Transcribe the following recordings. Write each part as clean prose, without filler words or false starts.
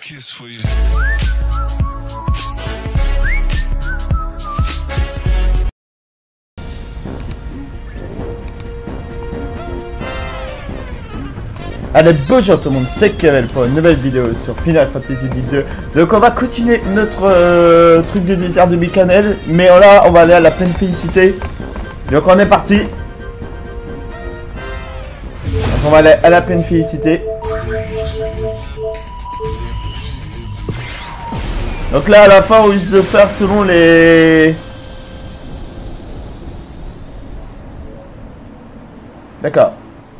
kiss for you. Allez, bonjour tout le monde, c'est Kerel pour une nouvelle vidéo sur Final Fantasy X-2. Donc on va continuer notre truc du désert de Bikanel, mais là on va aller à la pleine félicité. Donc on est parti. Donc on va aller à la pleine félicité. Donc là à la fin on risque de faire selon les... D'accord.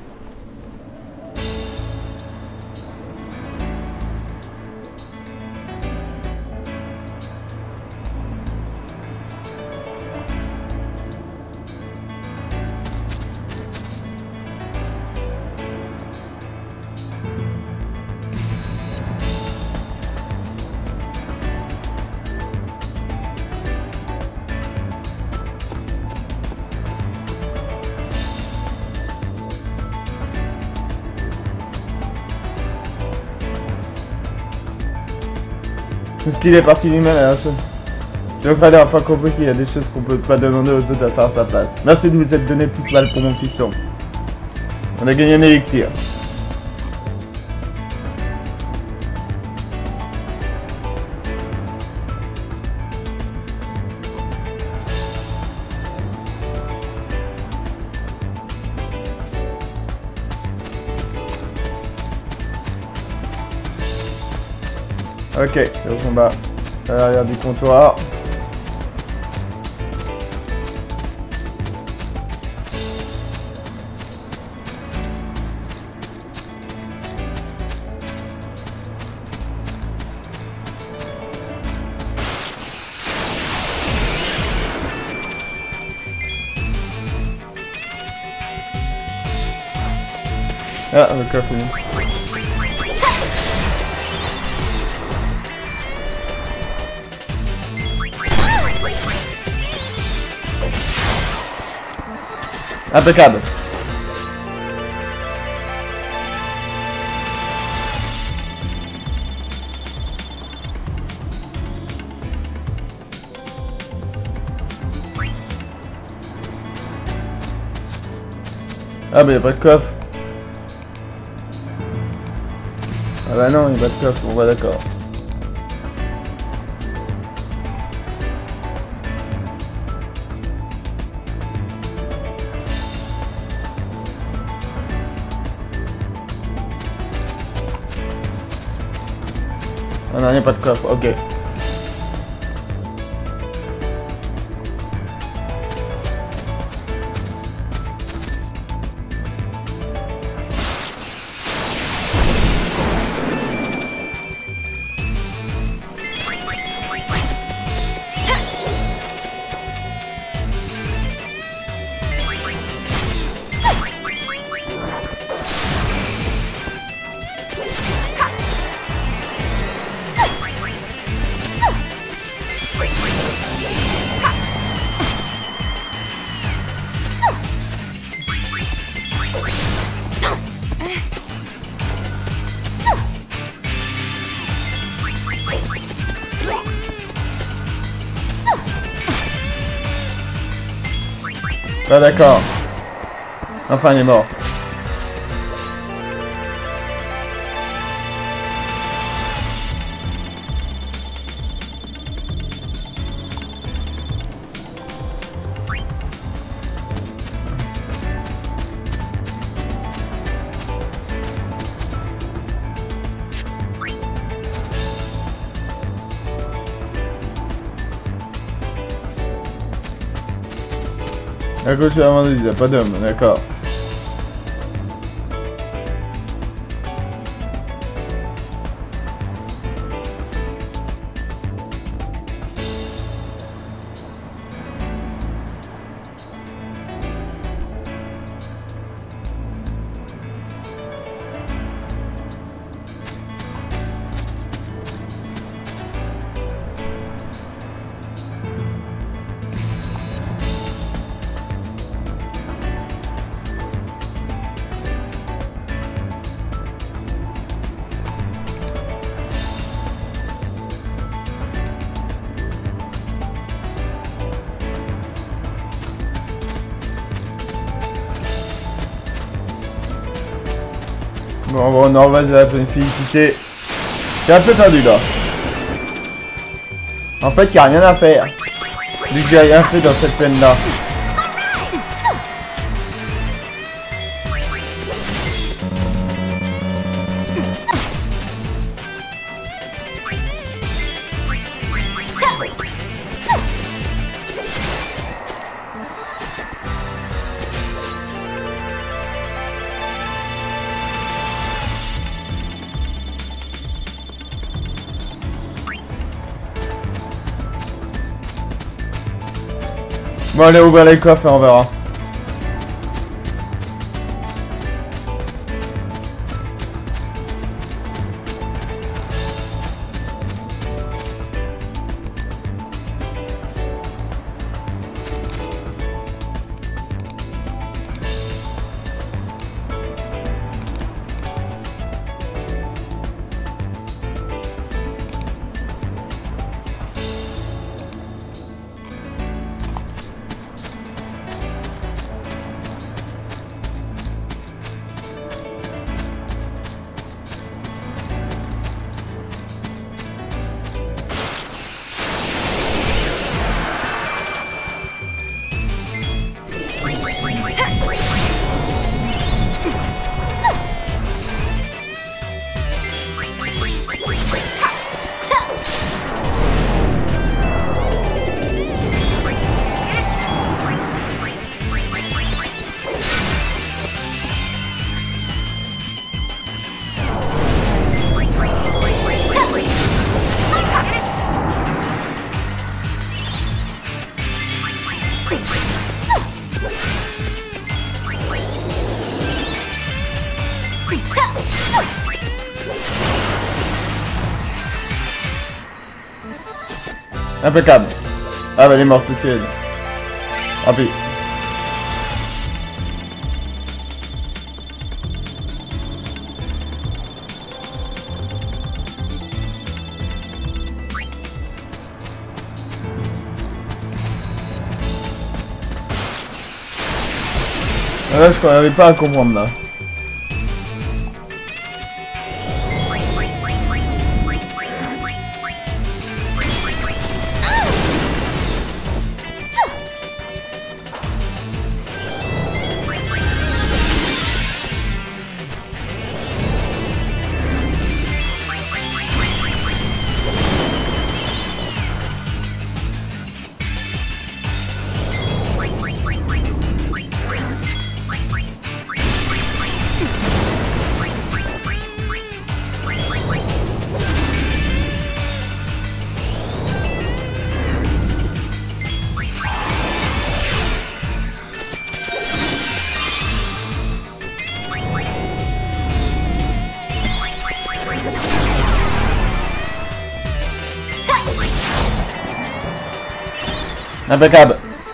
Parce qu'il est parti lui-même à la seule. J'ai donc la dernière fois compris qu'il y a des choses qu'on peut pas demander aux autres à faire à sa place. Merci de vous être donné tous mal pour mon fisson. On a gagné un élixir. Ok, donc on va à l'arrière du comptoir. Ah, le coffre. Impeccable. Ah bah y'a pas de coffre. Ah bah non, y'a pas de coffre, on va d'accord. Ah non, il n'y a pas de coffre, ok. Ah d'accord. Enfin il est mort. À gauche de la main, il n'y a pas d'homme, d'accord. Bon, on en va de la pleine félicité. J'ai un peu perdu là. En fait, il n'y a rien à faire. Vu que j'ai rien fait dans cette plaine là. Bon, allez ouvrir les coffres et on verra. Impeccable. Ah bah elle est morte aussi elle. Ah puis. Là je n'arrive pas à comprendre là. Impeccable.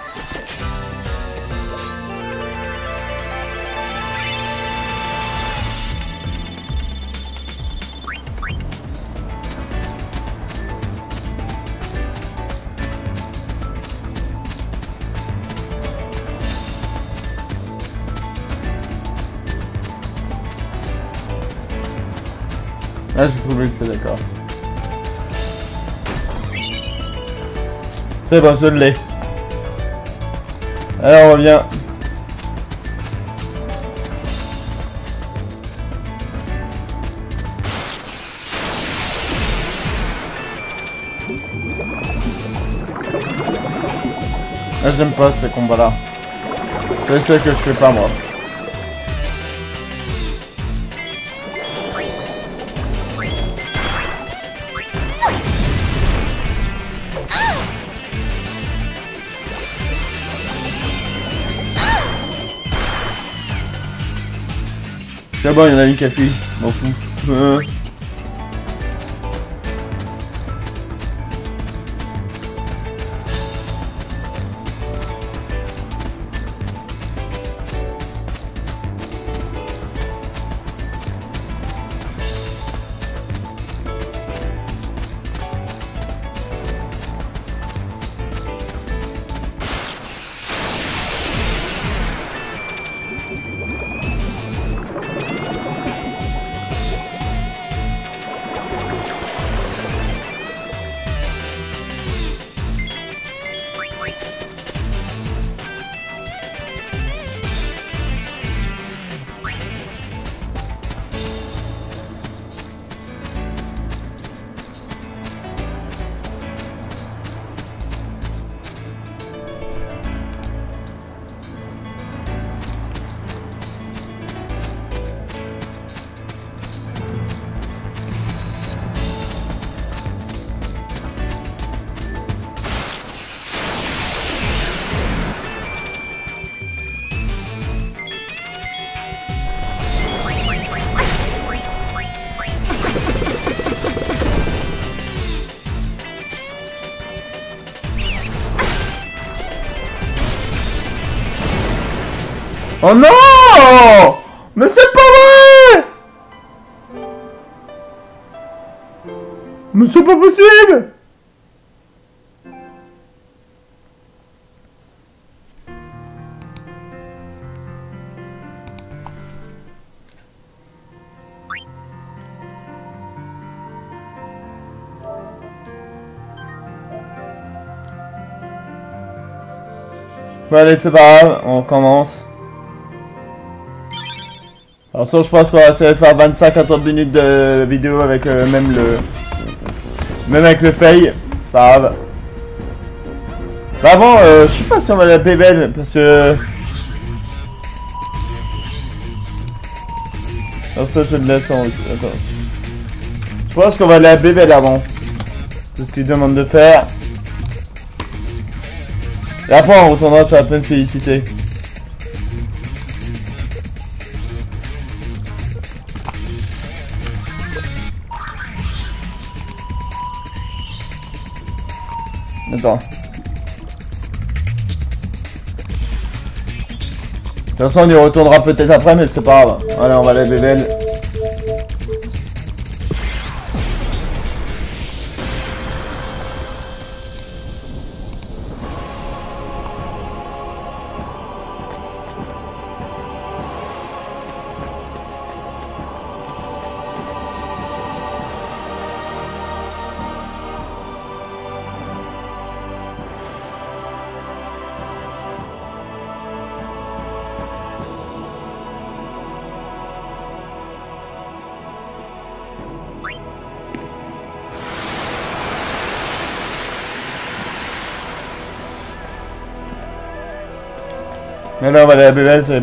Là j'ai trouvé que c'est d'accord. C'est bon, je l'ai. Alors on revient. Ah, j'aime pas ces combats là. C'est ce que je fais pas moi. C'est bon, il y en a une qui a fui, m'en fous. Oh non! Mais c'est pas vrai! Mais c'est pas possible! Bon allez, c'est pas grave, on commence. Alors ça, je pense qu'on va essayer de faire 25 à 30 minutes de vidéo avec même avec le fail. C'est pas grave. Bah avant, je sais pas si on va la bébelle parce que... Alors ça, je le laisse en... Attends. Je pense qu'on va la bébelle avant. C'est ce qu'il demande de faire. Et après, on retournera sur la pleine félicité. Attends. De toute façon, on y retournera peut-être après, mais c'est pas grave. Voilà, on va la bébelle. Mais là, on va aller à la bébelle, c'est...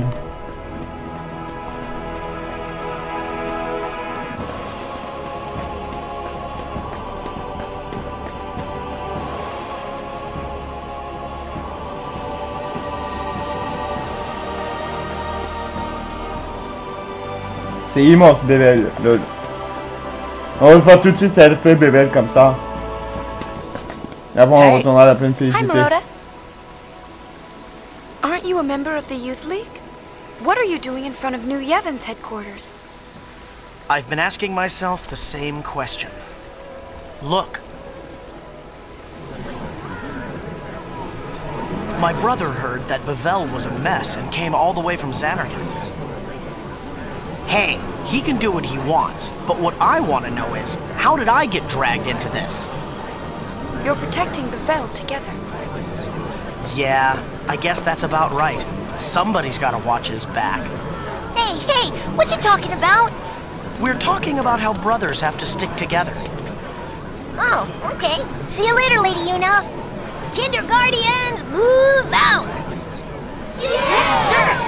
C'est immense, bébelle, lol. On va le faire tout de suite, elle fait bébelle comme ça. Et après, on retournera à la pleine félicité. Aren't you a member of the Youth League? What are you doing in front of New Yevon's headquarters? I've been asking myself the same question. Look. My brother heard that Bavel was a mess and came all the way from Xanarkand. Hey, he can do what he wants, but what I want to know is, how did I get dragged into this? You're protecting Bavel together. Yeah, I guess that's about right. Somebody's gotta watch his back. Hey, what you talking about? We're talking about how brothers have to stick together. Oh, okay. See you later, Lady Yuna. Kindergardians, move out! Yes, sir!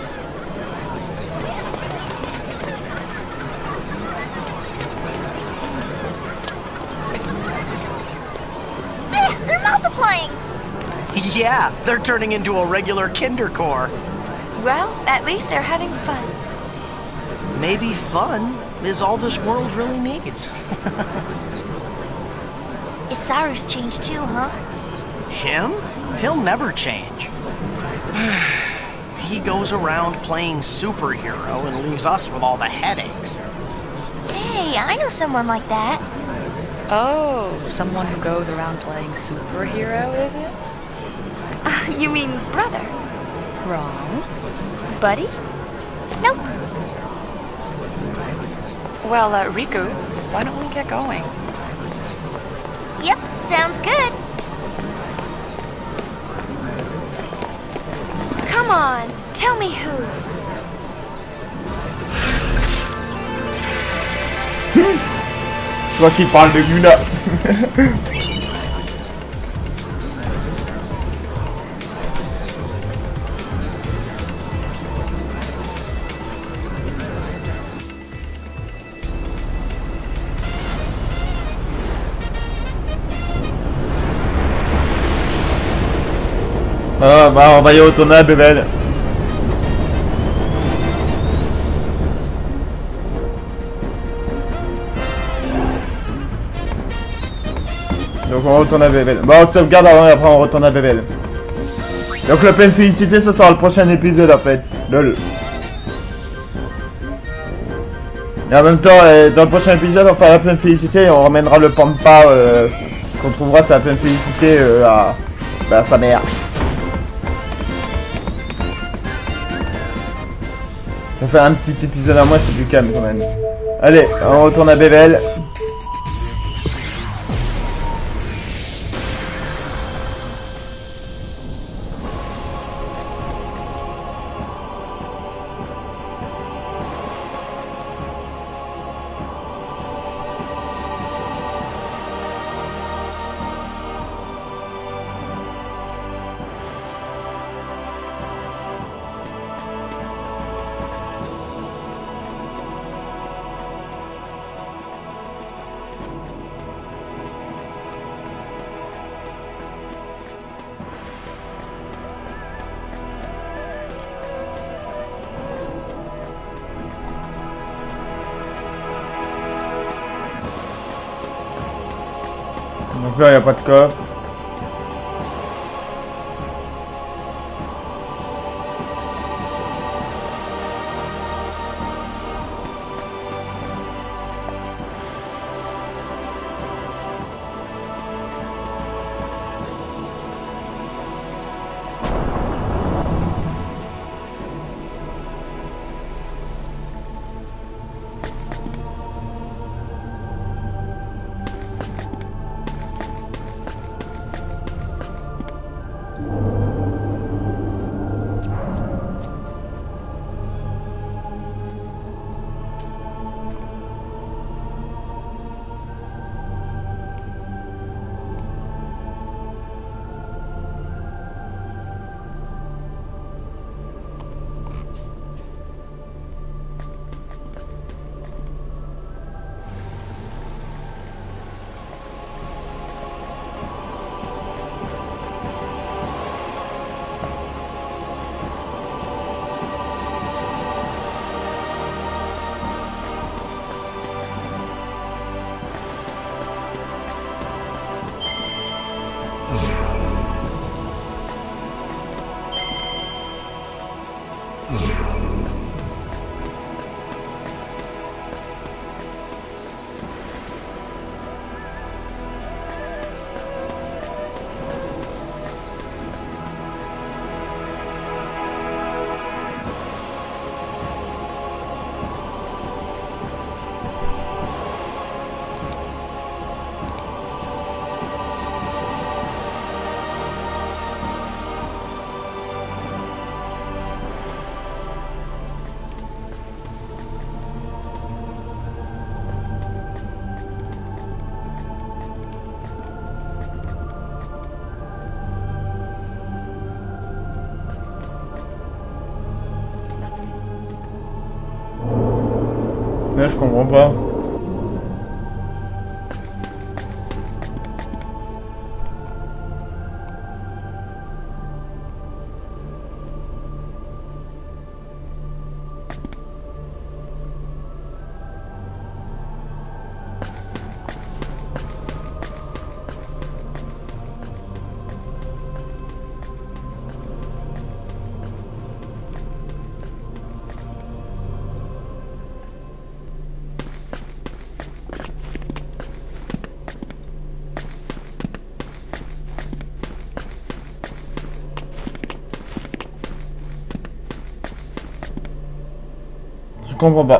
They're multiplying! Yeah, they're turning into a regular Kindercore. Well, at least they're having fun. Maybe fun is all this world really needs. Issaru's changed too, huh? Him? He'll never change. He goes around playing superhero and leaves us with all the headaches. Hey, I know someone like that. Oh, someone who goes around playing superhero, is it? You mean brother? Wrong. Buddy? Nope. Well, Riku, why don't we get going? Yep, sounds good. Come on, tell me who. Je crois qu'il parle de Yuna. Ah, bah on va y retourner à Bébel. Donc on retourne à Bébel. Bon, on sauvegarde avant et après on retourne à Bébel. Donc la pleine félicité, ce sera le prochain épisode en fait. Lol. Et en même temps, dans le prochain épisode, on fera la pleine félicité et on ramènera le Pampa qu'on trouvera sur la pleine félicité à sa mère. Ça fait un petit épisode à moi, c'est plus calme quand même. Allez, on retourne à Bevel. Donc là, il n'y a pas de coffre. Là, je comprends pas. Je comprends pas.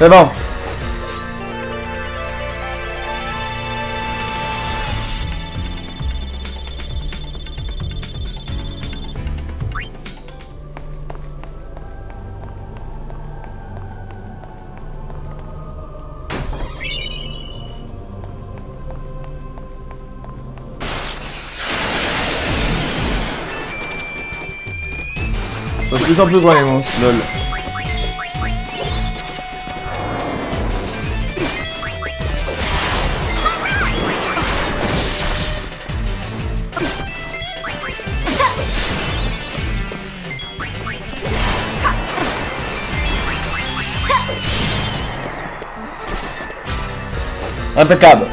C'est bon. Ils sont de plus en plus grands les monstres, lol. Impeccable.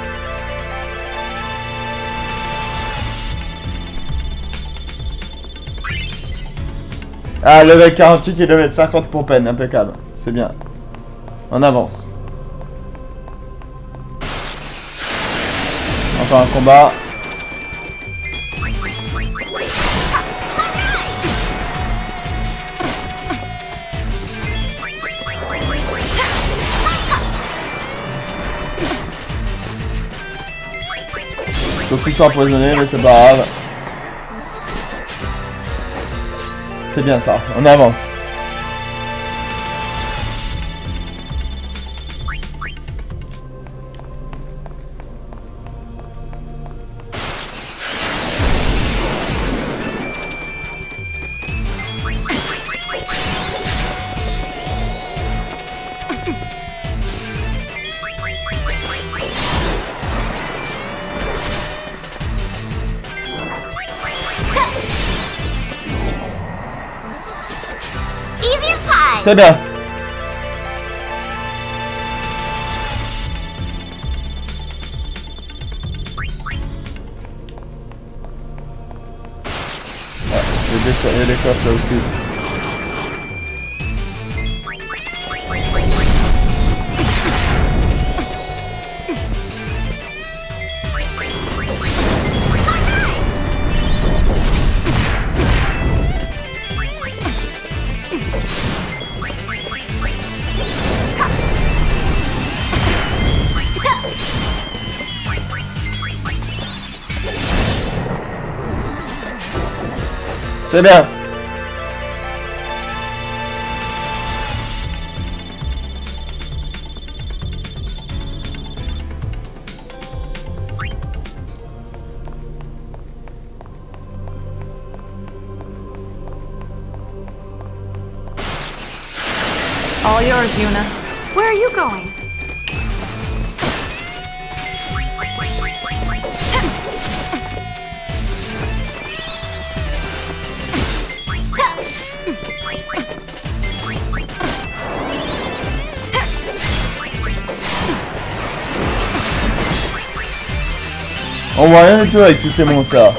Ah, level 48 et level 50 pour peine, impeccable. C'est bien. On avance. Encore un combat. Surtout sont empoisonnés, mais c'est pas grave. C'est bien ça, on avance. C'est bien. Il y a des coffres là aussi. C'est bien. All yours, Yuna. Where are you going? On voit rien du tout avec tous ces monstres là.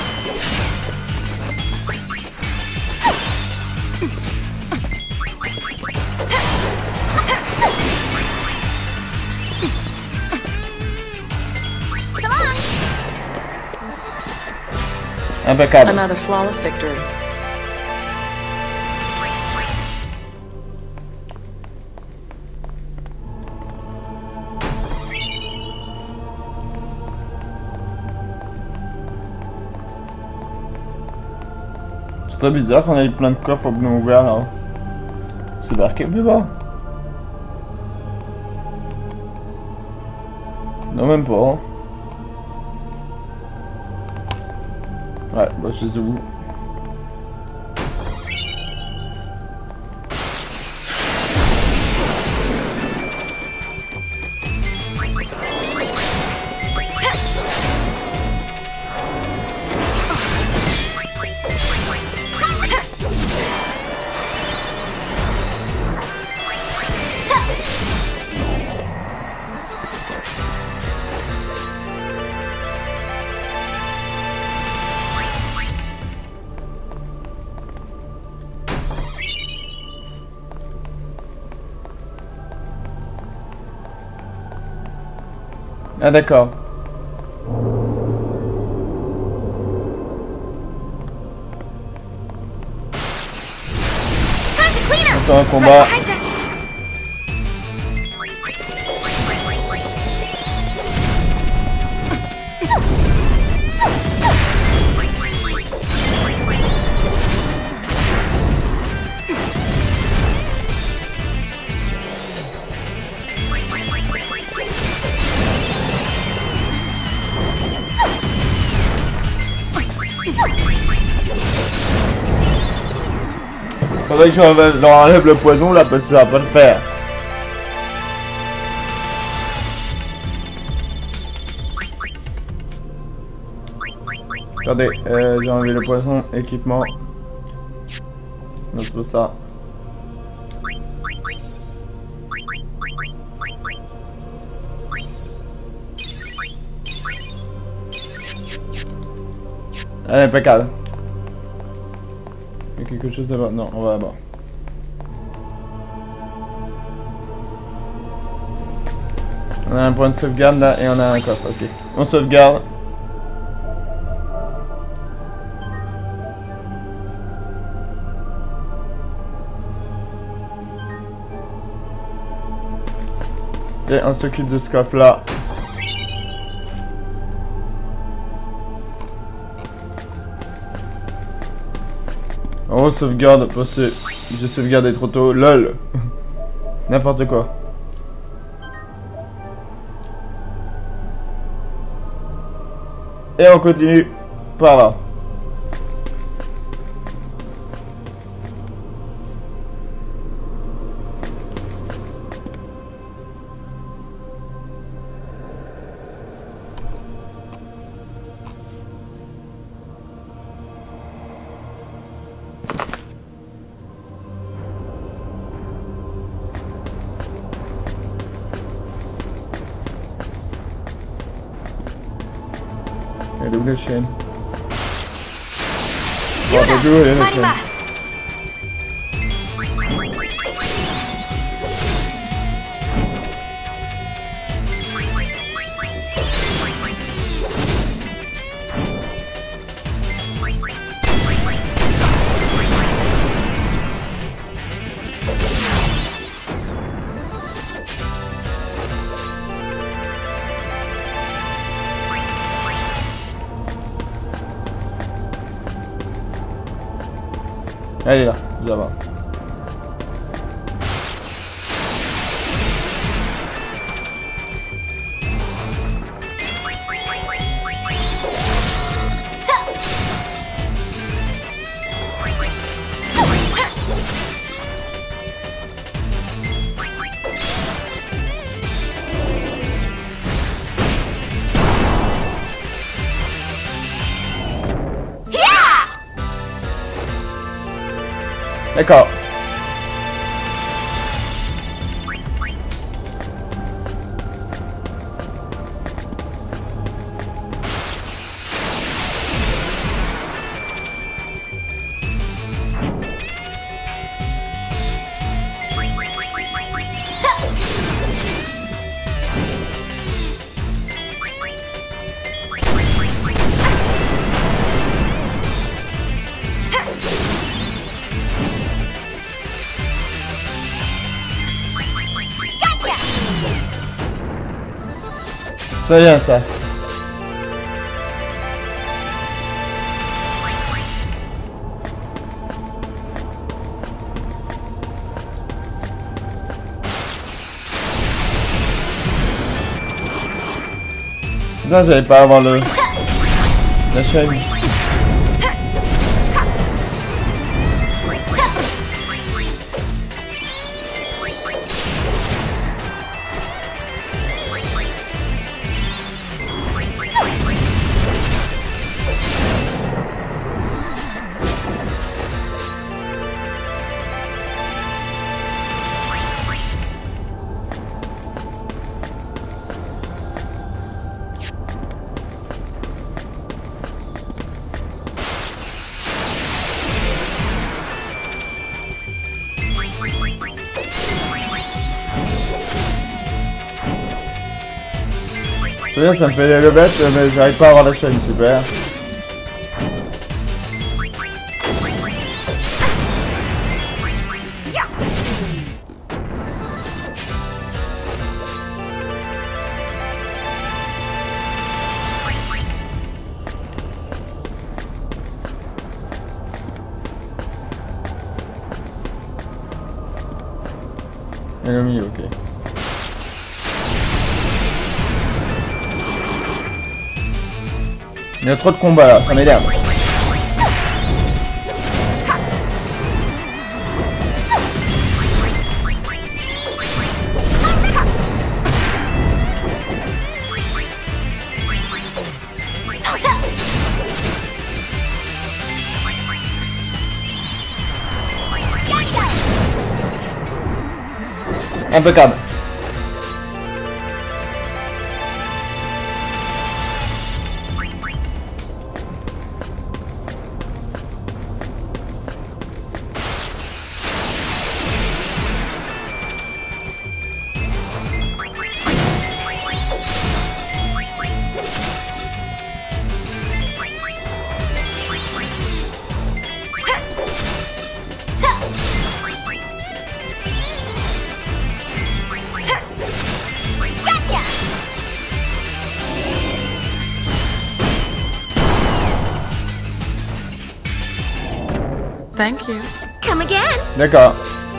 Impeccable. Another flawless victory. C'est très bizarre qu'on ait plein de coffres non ouverts là. C'est marqué plus bas. Non, même pas. Hein. Ouais, bah je sais où. Ah d'accord. Encore un combat. Right behind you. Faudrait que je leur enlève le poison là parce que ça va pas le faire. Attendez, j'ai enlevé le poison, équipement. Non, c'est pas ça. Allez, impeccable. Il y a quelque chose là-bas. Non, on va là-bas. On a un point de sauvegarde là et on a un coffre. Ok. On sauvegarde. Et on s'occupe de ce coffre là. On sauvegarde parce que j'ai sauvegardé trop tôt. LOL. N'importe quoi. Et on continue par là. Elle est où la chaîne? Oh, bah, d'où elle est la chaîne? Marimas. Elle est là, là-bas. D'accord. C'est bien ça. Non, j'allais pas avoir la chaîne. C'est bien, ça me fait le bête, mais j'arrive pas à avoir la chaîne, super. Elle est au milieu, ok. Il y a trop de combats là, ça m'énerve. Impeccable. Thank you. Come again. D'accord.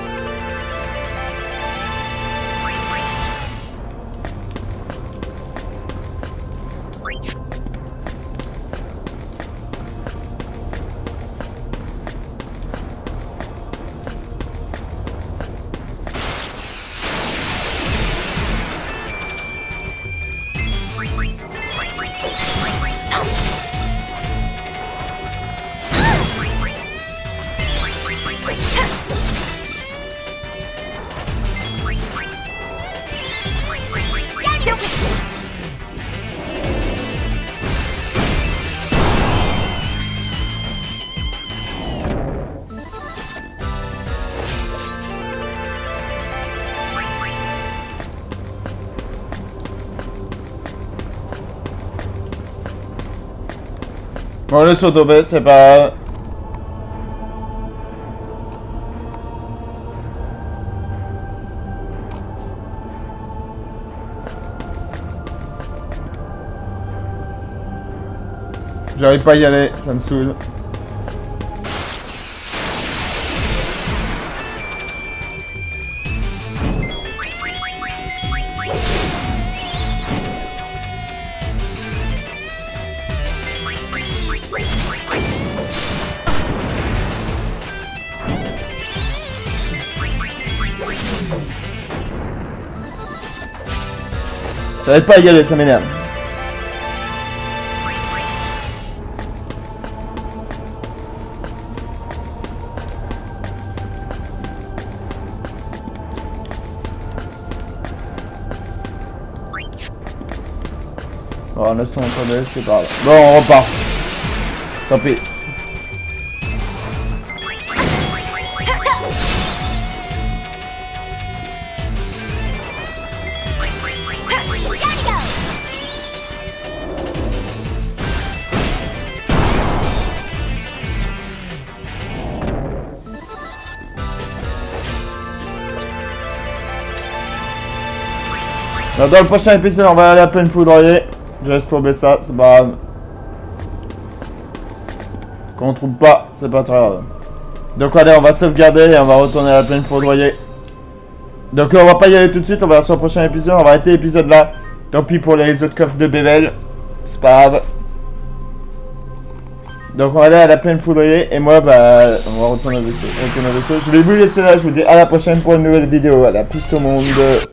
Bon, le saut tombé, c'est pas... J'arrive pas à y aller, ça me saoule. J'arrive pas à y aller, ça m'énerve. Oh, 900 tombés, c'est pas grave. Bon, on repart. Tant pis. Alors, dans le prochain épisode, on va aller à pleine foudroyer. Je laisse tomber ça, c'est pas grave. Qu'on trouve pas, c'est pas très grave. Donc allez, on va sauvegarder et on va retourner à la pleine foudroyer. Donc on va pas y aller tout de suite, on va sur le prochain épisode, on va arrêter l'épisode là. Tant pis pour les autres coffres de Bevel, c'est pas grave. Donc on va aller à la pleine foudroyer et moi bah on va retourner au vaisseau. Je vais vous laisser là, je vous dis à la prochaine pour une nouvelle vidéo. À la piste au monde.